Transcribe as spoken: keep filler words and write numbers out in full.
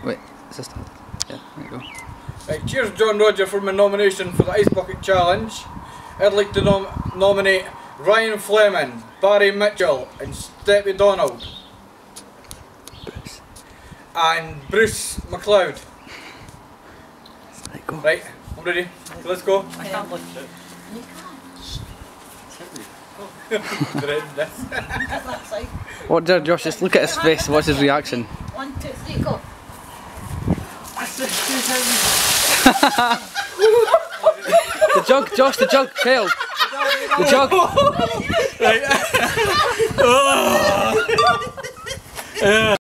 Wait, is this start? Yeah, there you go. Right, cheers John Rodger for my nomination for the Ice Bucket Challenge. I'd like to nom nominate Ryan Fleming, Barry Mitchell and Stepy Donald. Bruce. And Bruce Mcleod. Right, go. Right, I'm ready. Let's go. I can't lift it. You can't. Dreading this. What did Josh, just look at his face, what's his reaction? One, two, three, go. The jug, Josh, the jug failed. The jug. Right.